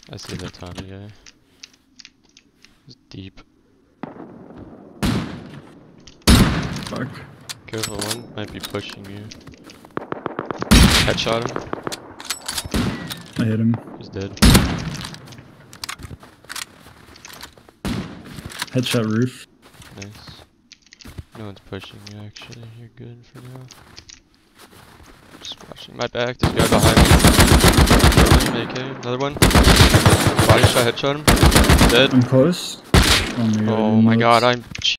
I see that Tommy guy. He's deep. Fuck. Careful, one might be pushing you. Headshot him. I hit him. He's dead. Headshot roof. Nice. No one's pushing you actually. You're good for now. Just watching my back. This guy behind me. AK. Another one. Body shot, headshot him. Dead. I'm close. Oh my god, I'm